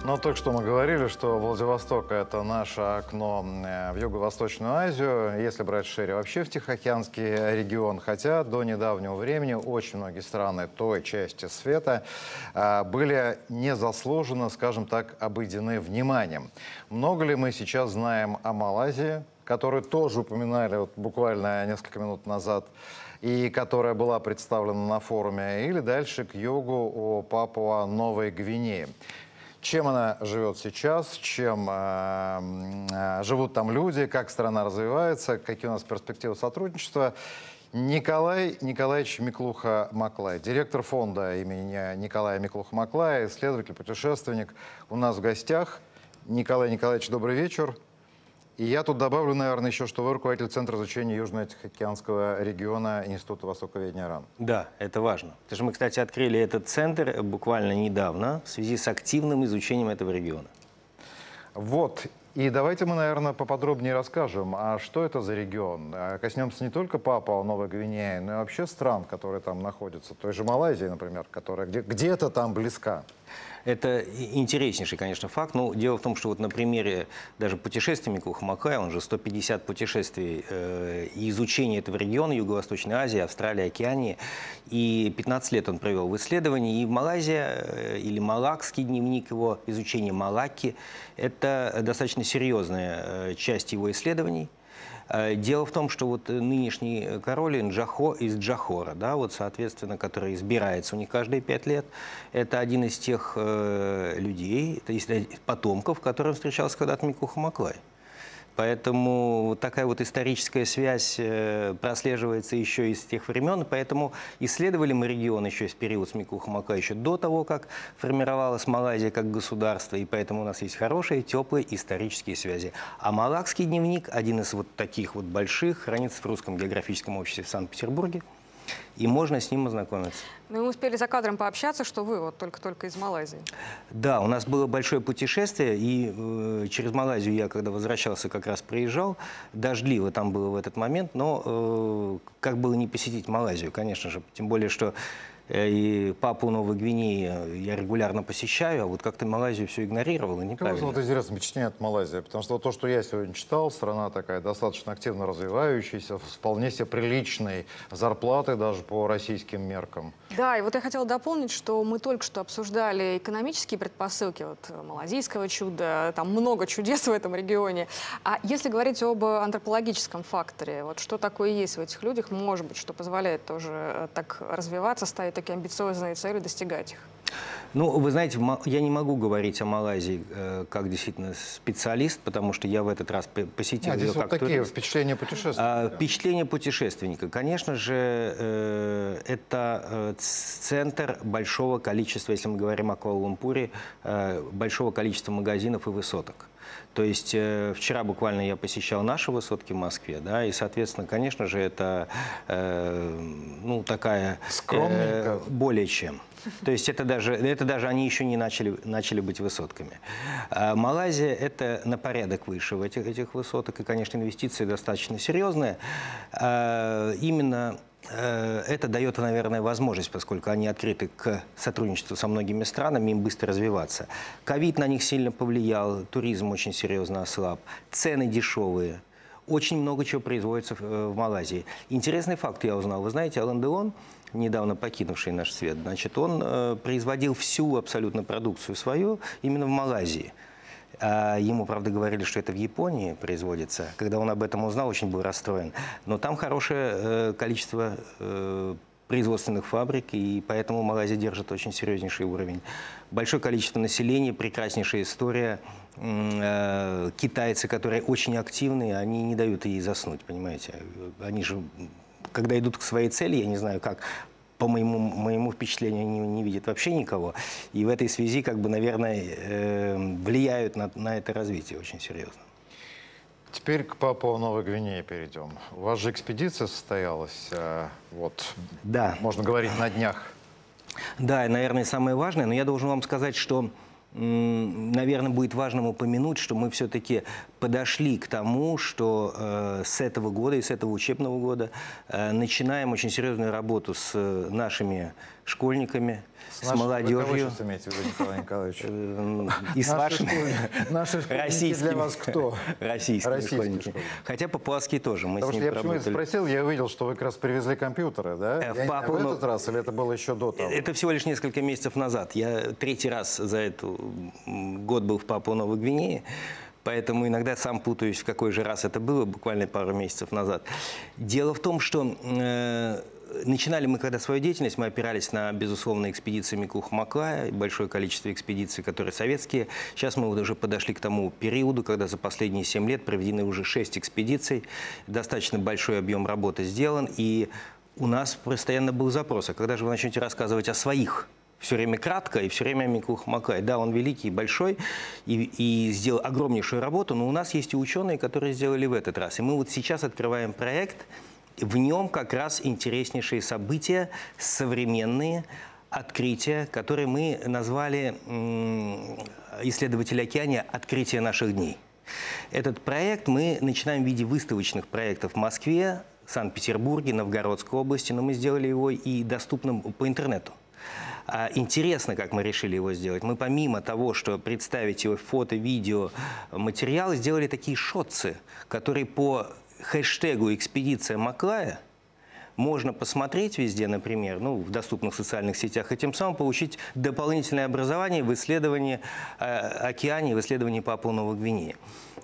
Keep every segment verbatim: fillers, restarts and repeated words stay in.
Ну, только что мы говорили, что Владивосток – это наше окно в Юго-Восточную Азию, если брать шире вообще в Тихоокеанский регион. Хотя до недавнего времени очень многие страны той части света были незаслуженно, скажем так, обойдены вниманием. Много ли мы сейчас знаем о Малайзии, которую тоже упоминали вот буквально несколько минут назад, и которая была представлена на форуме, или дальше к югу о Папуа-Новой Гвинее? Чем она живет сейчас, чем э, э, живут там люди, как страна развивается, какие у нас перспективы сотрудничества. Николай Николаевич Миклуха-Маклай, директор фонда имени Николая Миклуха-Маклая, исследователь, путешественник, у нас в гостях. Николай Николаевич, добрый вечер. И я тут добавлю, наверное, еще, что вы руководитель Центра изучения Южно-Тихоокеанского региона Института Востоковедения РАН. Да, это важно. Потому что мы, кстати, открыли этот центр буквально недавно в связи с активным изучением этого региона. Вот. И давайте мы, наверное, поподробнее расскажем, а что это за регион. Коснемся не только Папуа-Новой Гвинеи, но и вообще стран, которые там находятся. Той же Малайзии, например, которая где-то там близка. Это интереснейший, конечно, факт. Но дело в том, что вот на примере даже путешествий Миклуха-Маклая, он же сто пятьдесят путешествий э, и изучения этого региона, Юго-Восточной Азии, Австралии, Океании. И пятнадцать лет он провел в исследовании. И в Малайзии, э, или Малакский дневник его изучения, Малакки, это достаточно серьезная э, часть его исследований. Дело в том, что вот нынешний король Нджахо, из Джахора, да, вот, соответственно, который избирается у них каждые пять лет, это один из тех э, людей, то есть потомков, которым встречался когда-то Миклуха-Маклай. Поэтому вот такая вот историческая связь э, прослеживается еще из тех времен. Поэтому исследовали мы регион еще из периода с Миклуха-Маклая, еще до того, как формировалась Малайзия как государство. И поэтому у нас есть хорошие, теплые исторические связи. А Малакский дневник, один из вот таких вот больших, хранится в Русском географическом обществе в Санкт-Петербурге. И можно с ним ознакомиться. Ну, мы успели за кадром пообщаться, что вы вот только-только из Малайзии. Да, у нас было большое путешествие, и э, через Малайзию я, когда возвращался, как раз проезжал. Дождливо там было в этот момент, но э, как было не посетить Малайзию, конечно же. Тем более, что э, и Папуа-Новой Гвинеи я регулярно посещаю, а вот как-то Малайзию все игнорировал, и неправильно. Вот интересное впечатление от Малайзии, потому что вот то, что я сегодня читал, страна такая достаточно активно развивающаяся, с вполне себе приличной зарплатой даже по российским меркам. Да, и вот я хотела дополнить, что мы только что обсуждали экономические предпосылки вот, малазийского чуда, там много чудес в этом регионе. А если говорить об антропологическом факторе, вот что такое есть в этих людях, может быть, что позволяет тоже так развиваться, ставить такие амбициозные цели, достигать их? Ну, вы знаете, я не могу говорить о Малайзии э, как действительно специалист, потому что я в этот раз посетил а, ее здесь как вот такие турист. впечатления путешественника. А, впечатление путешественника. Конечно же, э, это э, центр большого количества, если мы говорим о Куала-Лумпуре, э, большого количества магазинов и высоток. То есть э, вчера буквально я посещал наши высотки в Москве, да, и, соответственно, конечно же, это э, ну, такая э, более чем. То есть это даже, это даже они еще не начали, начали быть высотками. А Малайзия – это на порядок выше в этих, этих высоток, и, конечно, инвестиции достаточно серьезные. А именно это дает, наверное, возможность, поскольку они открыты к сотрудничеству со многими странами, им быстро развиваться. Ковид на них сильно повлиял, туризм очень серьезно ослаб, цены дешевые. Очень много чего производится в Малайзии. Интересный факт я узнал. Вы знаете, Алан Делон, недавно покинувший наш свет, значит, он э, производил всю абсолютно продукцию свою именно в Малайзии. А ему, правда, говорили, что это в Японии производится. Когда он об этом узнал, очень был расстроен. Но там хорошее э, количество э, производственных фабрик, и поэтому Малайзия держит очень серьезнейший уровень. Большое количество населения, прекраснейшая история. Э, китайцы, которые очень активны, они не дают ей заснуть, понимаете. Они же, когда идут к своей цели, я не знаю как, по моему, моему впечатлению, не, не видят вообще никого. И в этой связи, как бы, наверное, э, влияют на, на это развитие очень серьезно. Теперь к Папуа-Новой Гвинее перейдем. У вас же экспедиция состоялась, э, вот, да. Можно говорить, на днях. Да, и, наверное, самое важное, но я должен вам сказать, что наверное, будет важным упомянуть, что мы все-таки подошли к тому, что э, с этого года и с этого учебного года э, начинаем очень серьезную работу с э, нашими школьниками, с, с молодежью. Вы кого сейчас имеете в виду, Николай Николаевич? И с вашими. Наши школьники для вас кто? Российские школьники. Хотя по-польски тоже. Мы с ними я почему это спросил, я увидел, что вы как раз привезли компьютеры, да? В этот раз или это было еще до того? Это всего лишь несколько месяцев назад. Я третий раз за этот год был в Папуа-Новой Гвинее. Поэтому иногда сам путаюсь, в какой же раз это было, буквально пару месяцев назад. Дело в том, что э, начинали мы, когда свою деятельность, мы опирались на, безусловно, экспедиции Миклуха-Маклая, большое количество экспедиций, которые советские. Сейчас мы вот уже подошли к тому периоду, когда за последние семь лет проведены уже шесть экспедиций, достаточно большой объем работы сделан, и у нас постоянно был запрос, а когда же вы начнете рассказывать о своих? Все время кратко и все время Миклуха-Маклай. Да, он великий, большой и, и сделал огромнейшую работу, но у нас есть и ученые, которые сделали в этот раз. И мы вот сейчас открываем проект, в нем как раз интереснейшие события, современные открытия, которые мы назвали, исследователи океания, «Открытие наших дней». Этот проект мы начинаем в виде выставочных проектов в Москве, Санкт-Петербурге, Новгородской области, но мы сделали его и доступным по интернету. Интересно, как мы решили его сделать. Мы помимо того, что представить его фото, видео, материалы, сделали такие шотсы, которые по хэштегу «Экспедиция Маклая» можно посмотреть везде, например, ну, в доступных социальных сетях, и тем самым получить дополнительное образование в исследовании э, океании, в исследовании Папуа-Новой Гвинеи.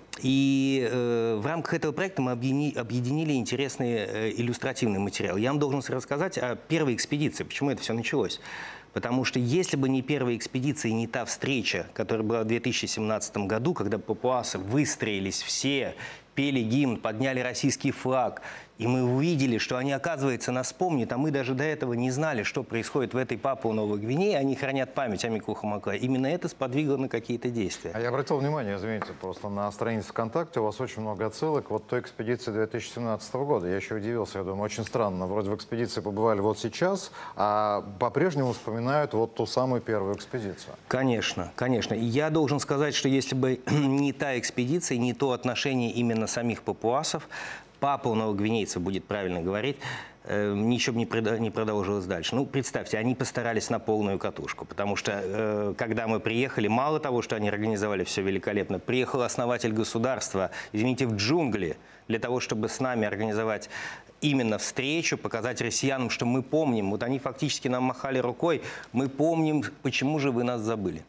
И э, в рамках этого проекта мы объединили, объединили интересный э, иллюстративный материал. Я вам должен рассказать о первой экспедиции, почему это все началось. Потому что если бы не первая экспедиция и не та встреча, которая была в две тысячи семнадцатом году, когда папуасы выстроились все, пели гимн, подняли российский флаг, и мы увидели, что они, оказывается, нас помнят, а мы даже до этого не знали, что происходит в этой Папуа-Новой Гвинее, они хранят память о Миклуха-Маклае. Именно это сподвигло на какие-то действия. А я обратил внимание, извините, просто на странице ВКонтакте у вас очень много отсылок вот той экспедиции две тысячи семнадцатого года. Я еще удивился, я думаю, очень странно. Вроде в экспедиции побывали вот сейчас, а по-прежнему вспоминают вот ту самую первую экспедицию. Конечно, конечно. И я должен сказать, что если бы не та экспедиция, не то отношение именно самих папуасов, папуа-новогвинейцев, будет правильно говорить, э, ничего бы не, не продолжилось дальше. Ну, представьте, они постарались на полную катушку, потому что, э, когда мы приехали, мало того, что они организовали все великолепно, приехал основатель государства, извините, в джунгли, для того, чтобы с нами организовать именно встречу, показать россиянам, что мы помним. Вот они фактически нам махали рукой, мы помним, почему же вы нас забыли.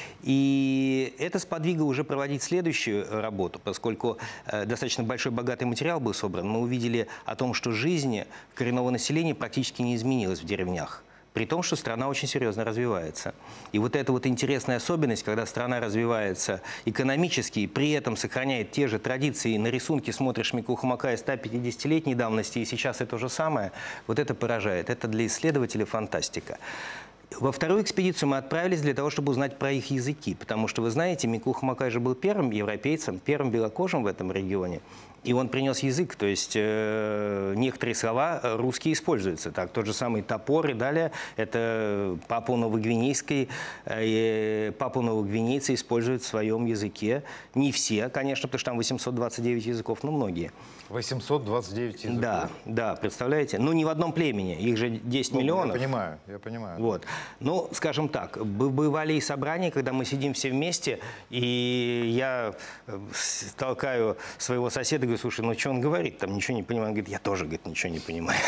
И это сподвигло уже проводить следующую работу, поскольку э, достаточно большой богатый материал был собран. Мы увидели о том, что жизнь коренного населения практически не изменилась в деревнях, при том, что страна очень серьезно развивается. И вот эта вот интересная особенность, когда страна развивается экономически и при этом сохраняет те же традиции, и на рисунке смотришь Миклуха-Маклая ста пятидесятилетней давности, и сейчас это то же самое, вот это поражает. Это для исследователей фантастика. Во вторую экспедицию мы отправились для того, чтобы узнать про их языки, потому что, вы знаете, Миклуха-Маклай же был первым европейцем, первым белокожим в этом регионе, и он принес язык, то есть э, некоторые слова русские используются. Так, тот же самый топор и далее, это папуа-новогвинейский, э, папуа-новогвинейцы используют в своем языке. Не все, конечно, потому что там восемьсот двадцать девять языков, но многие. восемьсот двадцать девять языков? Да, да, представляете? Ну, не в одном племени, их же десять ну, миллионов. Я понимаю, я понимаю. Вот. Ну, скажем так, бывали и собрания, когда мы сидим все вместе, и я толкаю своего соседа, говорю, слушай, ну что он говорит, там ничего не понимаю. Он говорит, я тоже, говорит, ничего не понимаю.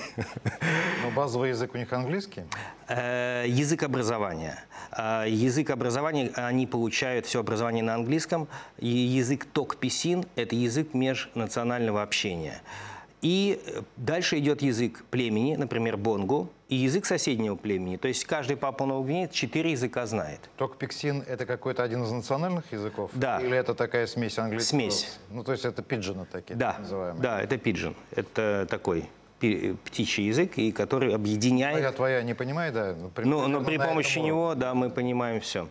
Но базовый язык у них английский? Язык образования. Язык образования, они получают все образование на английском. И язык токписин – это язык межнационального общения. И дальше идет язык племени, например, бонгу, и язык соседнего племени. То есть каждый папуа-новогвинеец четыре языка знает. Токписин – это какой-то один из национальных языков? Да. Или это такая смесь английского? Смесь. Ну, то есть это пиджины такие, да. так называемые? Да, это пиджин. Это такой птичий язык, и который объединяет... Твоя, твоя не понимает, да? Ну, но при помощи него, да, мы понимаем все.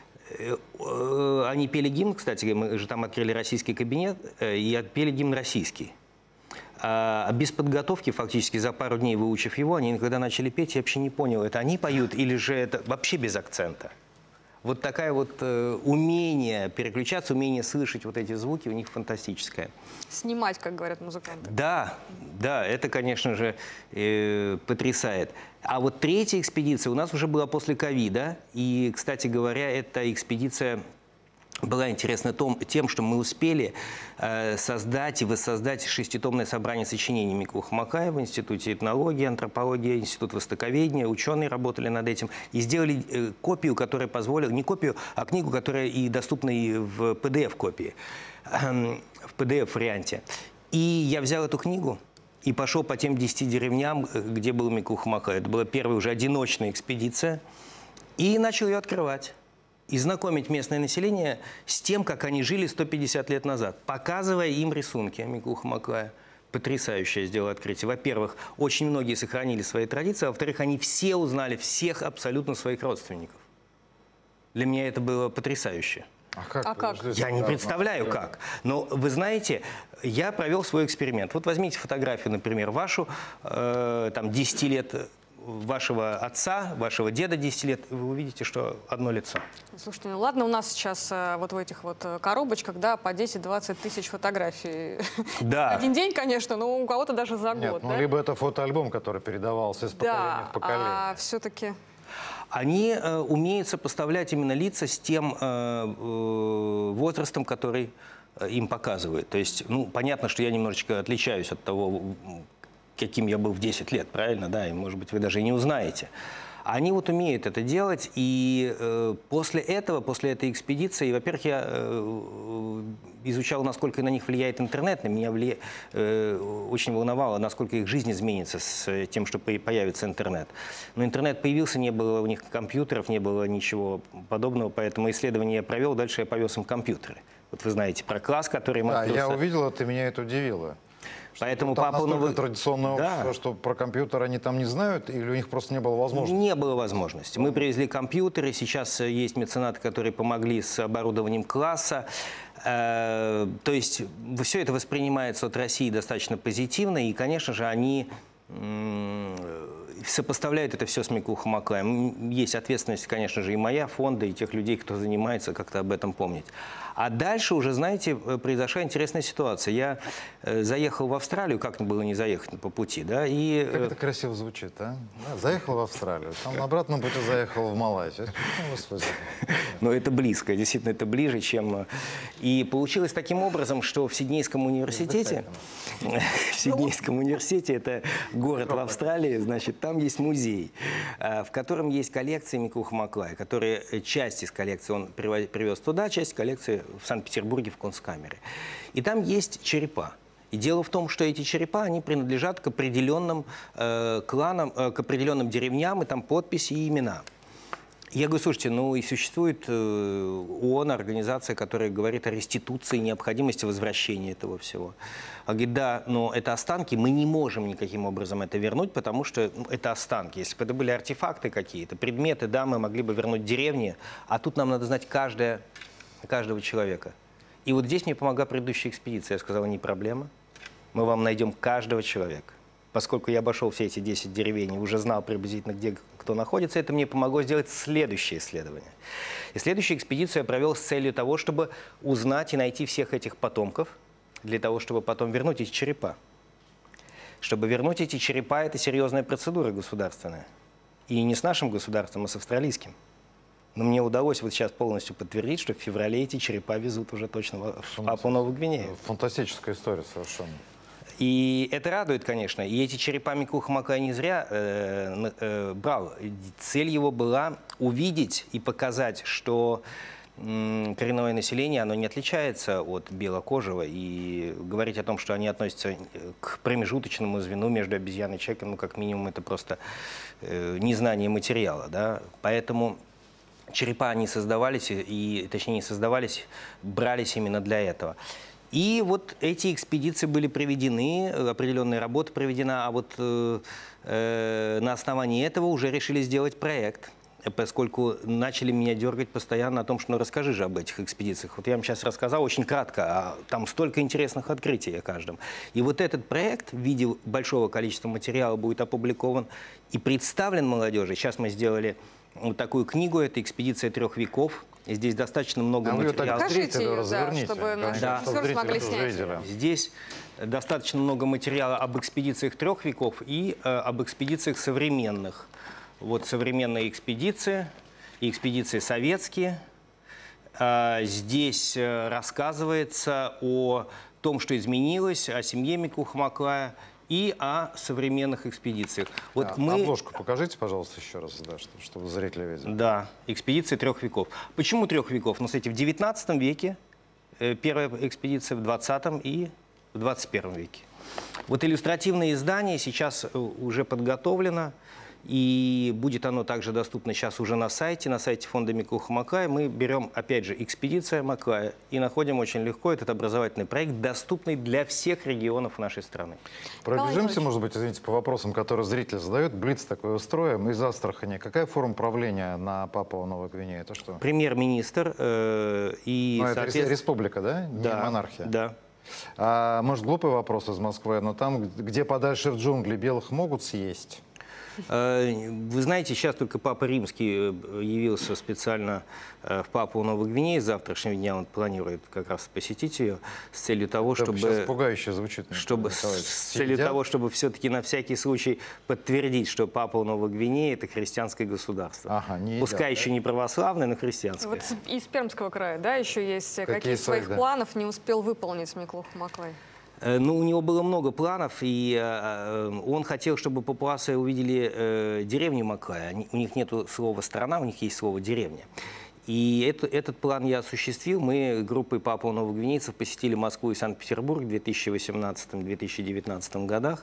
Они пели гимн, кстати, мы же там открыли российский кабинет, и пели гимн российский. А без подготовки, фактически за пару дней выучив его, они когда начали петь, я вообще не понял, это они поют или же это вообще без акцента. Вот такое вот э, умение переключаться, умение слышать вот эти звуки у них фантастическое. Снимать, как говорят музыканты. Да, да, это, конечно же, э, потрясает. А вот третья экспедиция у нас уже была после ковида. И, кстати говоря, эта экспедиция была интересна том, тем, что мы успели э, создать и воссоздать шеститомное собрание сочинений Микулы Хамакая в Институте этнологии, антропологии, Институт востоковедения. Ученые работали над этим и сделали э, копию, которая позволила, не копию, а книгу, которая и доступна и в пи ди эф-копии, э, в пи ди эф-варианте. И я взял эту книгу и пошел по тем десяти деревням, где был Микула Хамакая. Это была первая уже одиночная экспедиция. И начал ее открывать. И знакомить местное население с тем, как они жили сто пятьдесят лет назад, показывая им рисунки Микулы Хамакая. Потрясающее сделал открытие. Во-первых, очень многие сохранили свои традиции, а во-вторых, они все узнали всех абсолютно своих родственников. Для меня это было потрясающе. А как? А как? Подождите, Я не да, представляю, ну, как. Но вы знаете, я провел свой эксперимент. Вот возьмите фотографию, например, вашу, э, там, десять лет вашего отца, вашего деда десять лет, вы увидите, что одно лицо. Слушайте, ну ладно, у нас сейчас э, вот в этих вот э, коробочках, да, по десять-двадцать тысяч фотографий. Да. Один день, конечно, но у кого-то даже за Нет, год. ну да? либо это фотоальбом, который передавался из поколения Да, в поколение. а все-таки... Они э, умеют сопоставлять именно лица с тем э, э, возрастом, который э, им показывают. То есть, ну, понятно, что я немножечко отличаюсь от того, каким я был в десять лет, правильно, да, и, может быть, вы даже и не узнаете. Они вот умеют это делать, и э, после этого, после этой экспедиции, во-первых, я э, изучал, насколько на них влияет интернет, на меня вли... э, очень волновало, насколько их жизнь изменится с тем, что появится интернет. Но интернет появился, не было у них компьютеров, не было ничего подобного, поэтому исследование я провел, дальше я повез им компьютеры. Вот вы знаете про класс, который... Да, открылся. я увидел это, меня это удивило. Поэтому Там папа настолько новый... традиционное Да. общество, что про компьютер они там не знают, или у них просто не было возможности? Не было возможности. Мы привезли компьютеры, сейчас есть меценаты, которые помогли с оборудованием класса. Э, то есть все это воспринимается от России достаточно позитивно, и, конечно же, они м, сопоставляют это все с Микулой Хамакаем. Есть ответственность, конечно же, и моя, фонда, и тех людей, кто занимается, как-то об этом помнить. А дальше уже, знаете, произошла интересная ситуация. Я э, заехал в Австралию, как было не заехать по пути, да, и... Как это красиво звучит, а? Да, заехал в Австралию, там на обратном пути заехал в Малайзию. О, Господи. Но это близко, действительно, это ближе, чем... И получилось таким образом, что в Сиднейском университете, в Сиднейском университете, это город в Австралии, значит, там есть музей, в котором есть коллекции Микулы Хамакая, которые, часть из коллекции он привез туда, часть коллекции в Санкт-Петербурге в Кунсткамере. И там есть черепа. И дело в том, что эти черепа, они принадлежат к определенным э, кланам, э, к определенным деревням, и там подписи и имена. Я говорю, слушайте, ну и существует э, ООН, организация, которая говорит о реституции, необходимости возвращения этого всего. Он говорит, да, но это останки, мы не можем никаким образом это вернуть, потому что ну, это останки. Если бы это были артефакты какие-то, предметы, да, мы могли бы вернуть деревни, а тут нам надо знать каждое, каждого человека. И вот здесь мне помогла предыдущая экспедиция. Я сказала, не проблема, мы вам найдем каждого человека. Поскольку я обошел все эти десять деревень и уже знал приблизительно, где кто находится, это мне помогло сделать следующее исследование. И следующую экспедицию я провел с целью того, чтобы узнать и найти всех этих потомков, для того, чтобы потом вернуть эти черепа. Чтобы вернуть эти черепа, это серьезная процедура государственная. И не с нашим государством, а с австралийским. Но мне удалось вот сейчас полностью подтвердить, что в феврале эти черепа везут уже точно в Папуа-Новую Гвинею. Фантастическая история совершенно. И это радует, конечно. И эти черепа Микулы Хамакая не зря э, э, брал. Цель его была увидеть и показать, что м, коренное население, оно не отличается от белокожего. И говорить о том, что они относятся к промежуточному звену между обезьяной и человеком, ну, как минимум, это просто э, незнание материала. Да? Поэтому черепа, они создавались, и, точнее, не создавались, брались именно для этого. И вот эти экспедиции были проведены, определенная работа проведена, а вот э, э, на основании этого уже решили сделать проект, поскольку начали меня дергать постоянно о том, что ну расскажи же об этих экспедициях. Вот я вам сейчас рассказал очень кратко, а там столько интересных открытий о каждом. И вот этот проект в виде большого количества материала будет опубликован и представлен молодежи. Сейчас мы сделали вот такую книгу. Это «Экспедиция трех веков». Здесь достаточно много А вы ее так материала. Покажите зрителю ее, да, разверните, чтобы наши Да. режиссеры чтобы смогли зрители снять. увидели. Здесь достаточно много материала об экспедициях трех веков и э, об экспедициях современных. Вот современные экспедиции и экспедиции советские. Э, здесь э, рассказывается о том, что изменилось, о семье Миклуха Маклая и о современных экспедициях. Вот А, мы... Обложку покажите, пожалуйста, еще раз, да, чтобы, чтобы зрители видели. Да, экспедиции трех веков. Почему трех веков? Ну, кстати, в девятнадцатом веке э, первая экспедиция, в двадцатом и в двадцать первом веке. Вот иллюстративное издание сейчас э, уже подготовлено, и будет оно также доступно сейчас уже на сайте, на сайте фонда Миклуха Маклая. Мы берем, опять же, «Экспедиция Маклая» и находим очень легко этот образовательный проект, доступный для всех регионов нашей страны. Пробежимся, может быть, извините, по вопросам, которые зрители задают. Блиц такой устроим. Из Астрахани. Какая форма правления на Папуа-Новой Гвинее? Это что? Премьер-министр э, и, Ну, это соответственно... республика, да? Не Да, монархия. да. А, может, глупый вопрос из Москвы, но там, где подальше в джунгли, белых могут съесть? Вы знаете, сейчас только Папа Римский явился специально в Папуа-Новой Гвинее. С завтрашнего дня он планирует как раз посетить ее с целью того, Это чтобы... сейчас пугающе звучит. чтобы Николай. с целью Съедят? того, чтобы все-таки на всякий случай подтвердить, что Папуа-Новая Гвинея – это христианское государство. Ага, не Пускай едят, еще да? не православное, но христианское. Вот из Пермского края, да, еще есть Какие какие свои, своих да. планов не успел выполнить Миклуха Маклай? Э, Ну, у него было много планов, и э, он хотел, чтобы папуасы увидели э, деревню Маклая. Они- у них нет слова «страна», у них есть слово «деревня». И это, этот план я осуществил. Мы группой папуа-новогвинейцев посетили Москву и Санкт-Петербург в две тысячи восемнадцатом — две тысячи девятнадцатом годах.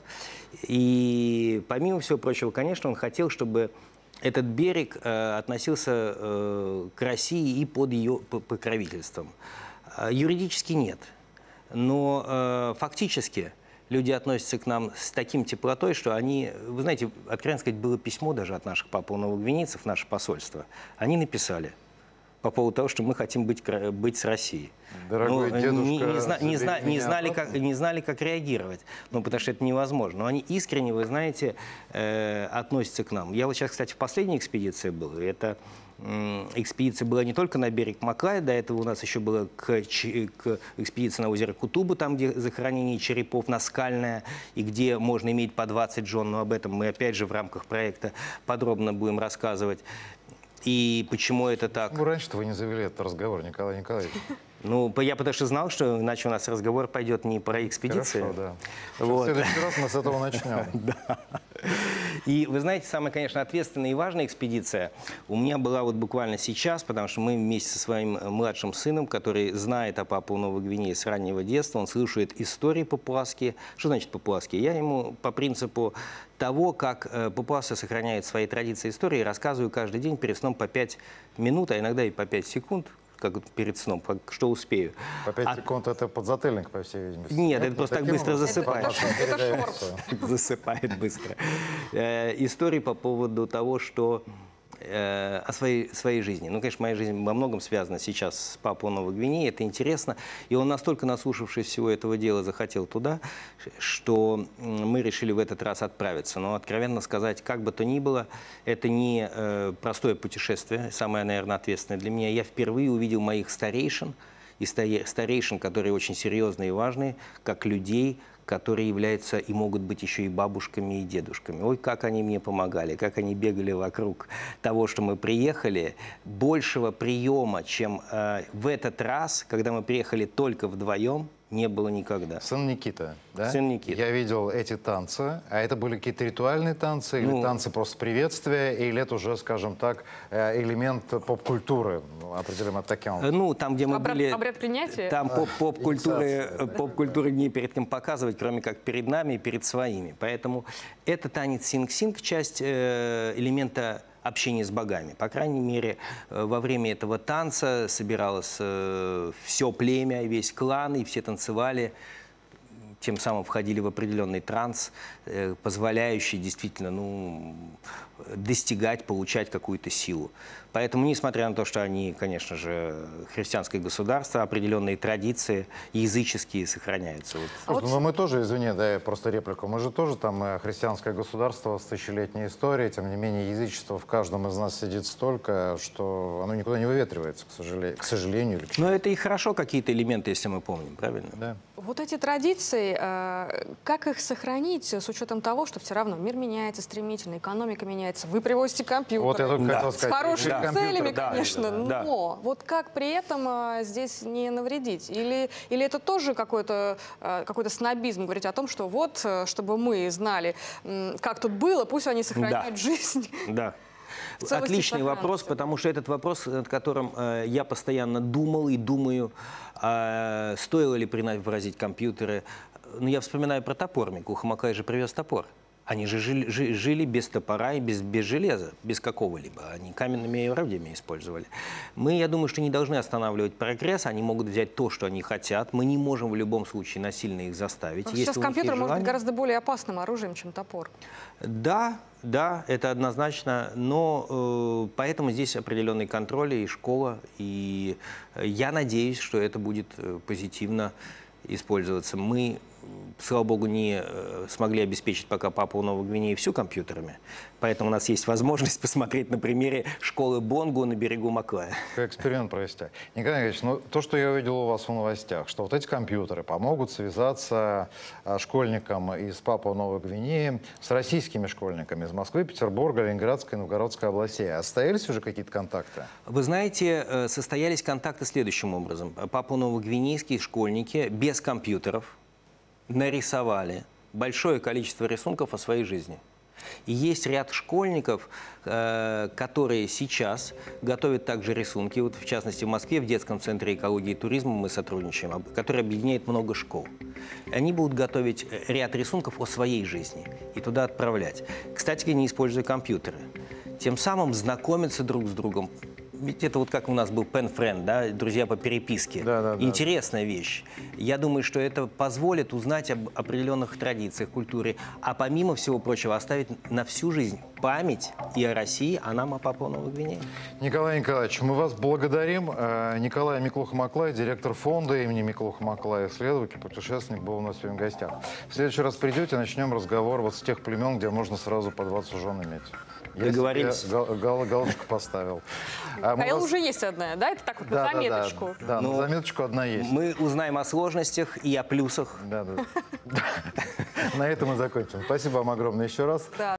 И помимо всего прочего, конечно, он хотел, чтобы этот берег э, относился э, к России и под ее п- покровительством. Э, юридически нет. Но э, фактически люди относятся к нам с таким теплотой, что они... Вы знаете, откровенно сказать, было письмо даже от наших папуа-новогвинейцев, наше посольство. Они написали по поводу того, что мы хотим быть, кра- быть с Россией. Дорогой Ну, дедушка, не, не, зна- не, забери зна- не меня знали, обратно. как, не знали, как реагировать, ну, потому что это невозможно. Но они искренне, вы знаете, э, относятся к нам. Я вот сейчас, кстати, в последней экспедиции был, и это... Экспедиция была не только на берег Маклая, до этого у нас еще была к, Ч- к экспедиция на озеро Кутуба, там, где захоронение черепов наскальное, и где можно иметь по двадцать жен, но об этом мы опять же в рамках проекта подробно будем рассказывать. И почему это так? Ну, раньше-то вы не завели этот разговор, Николай Николаевич. Ну, я потому что знал, что иначе у нас разговор пойдет не про экспедиции. Хорошо, да. Вот. В следующий раз мы с этого начнем. И вы знаете, самая, конечно, ответственная и важная экспедиция у меня была вот буквально сейчас, потому что мы вместе со своим младшим сыном, который знает о Папуа-Новой Гвинее с раннего детства, он слушает истории папуасские. Что значит папуасские? Я ему по принципу того, как э, папуасы сохраняют свои традиции и истории, рассказываю каждый день перед сном по пять минут, а иногда и по пять секунд, как вот перед сном, как, что успею. По пять А- секунд это подзатыльник, по всей видимости. Нет, это просто так таким быстро образом засыпает. информация Это шорт. передается. Засыпает быстро. Э, Истории по поводу того, что э, о своей, своей жизни. Ну, конечно, моя жизнь во многом связана сейчас с Папуа-Новой Гвинеей, это интересно. И он настолько, наслушавшись всего этого дела, захотел туда, что м, мы решили в этот раз отправиться. Но, откровенно сказать, как бы то ни было, это не э, простое путешествие, самое, наверное, ответственное для меня. Я впервые увидел моих старейшин, и старе- старейшин, которые очень серьезные и важные, как людей, которые являются и могут быть еще и бабушками, и дедушками. Ой, как они мне помогали, как они бегали вокруг того, что мы приехали. Большего приема, чем э, в этот раз, когда мы приехали только вдвоем, не было никогда. Сын Никита, да? Сын Никита. Я видел эти танцы. А это были какие-то ритуальные танцы? Или Ну, танцы просто приветствия? Или это уже, скажем так, э, элемент поп-культуры? Ну, определенно таким. Э, Ну, там, где мы Обряд- были... обряд принятия? Там поп- поп-культуры, инициация, да, поп-культуры не перед кем показывать, кроме как перед нами и перед своими. Поэтому это танец синг-синг, часть э, элемента общения с богами. По крайней мере, э, во время этого танца собиралось э, все племя, весь клан, и все танцевали тем самым входили в определенный транс, э, позволяющий действительно ну, достигать, получать какую-то силу. Поэтому, несмотря на то, что они, конечно же, христианское государство, определенные традиции языческие сохраняются. Вот. А вот... Ну, мы тоже, извини, да, я просто реплику, мы же тоже там э, христианское государство с тысячелетней историей, тем не менее язычество в каждом из нас сидит столько, что оно никуда не выветривается, к сожалению. К сожалению или к Но это и хорошо какие-то элементы, если мы помним, правильно? Да. Вот эти традиции, э, как их сохранить с учетом того, что все равно мир меняется стремительно, экономика меняется, вы привозите компьютеры. Вот я только Да. хотел С сказать. хорошими компьютер, целями, да, конечно, да, да. но вот как при этом а, здесь не навредить? Или, или это тоже какой-то а, какой-то снобизм, говорить о том, что вот, а, чтобы мы знали, м, как тут было, пусть они сохраняют Да. жизнь. Да. В целости и Отличный сохранности. вопрос, потому что этот вопрос, над которым э, я постоянно думал и думаю, э, стоило ли привозить компьютеры. Ну, я вспоминаю про топор. Миклуха Маклай же привез топор. Они же жили, жи- жили без топора и без, без железа, без какого-либо. Они каменными орудиями использовали. Мы, я думаю, что не должны останавливать прогресс. Они могут взять то, что они хотят. Мы не можем в любом случае насильно их заставить. Потому Если что сейчас у них компьютер есть может быть желание- гораздо более опасным оружием, чем топор. Да, да, это однозначно, но э, поэтому здесь определенный контроль и школа, и э, я надеюсь, что это будет э, позитивно использоваться. Мы, слава богу, не э, смогли обеспечить пока Папуа Новой Гвинеи всю компьютерами, поэтому у нас есть возможность посмотреть на примере школы Бонгу на берегу Маклая. Эксперимент провести. Николай Николаевич, ну, то, что я увидел у вас в новостях, что вот эти компьютеры помогут связаться а, школьникам из Папуа Новой Гвинеи с российскими школьниками из Москвы, Петербурга, Ленинградской, Новгородской областей. Состоялись уже какие-то контакты? Вы знаете, э, состоялись контакты следующим образом. Папуа Новогвинейские школьники без компьютеров нарисовали большое количество рисунков о своей жизни. И есть ряд школьников, э, которые сейчас готовят также рисунки. Вот в частности, в Москве, в детском центре экологии и туризма мы сотрудничаем, об- который объединяет много школ. Они будут готовить ряд рисунков о своей жизни и туда отправлять. Кстати, не используя компьютеры. Тем самым знакомиться друг с другом. Ведь это вот как у нас был Pen Friend, да, друзья по переписке. Да, да, да. Интересная вещь. Я думаю, что это позволит узнать об определенных традициях, культуре, а помимо всего прочего оставить на всю жизнь память и о России, а нам о Папуа Новой Гвинее. Николай Николаевич, мы вас благодарим. Э, Николай Миклуха Маклай, директор фонда имени Миклуха Маклая, исследователь, путешественник, был у нас сегодня в гостях. В следующий раз придете, начнем разговор вот с тех племен, где можно сразу по двадцать жен иметь. Я Договорились. себе гал- гал- галочку поставил. А мы А вас- уже есть одна, да? Это так вот Да, на да, да, заметочку. Да, Ну, на заметочку одна есть. Мы узнаем о сложностях и о плюсах. Да, да. На этом мы закончим. Спасибо вам огромное еще раз. Да.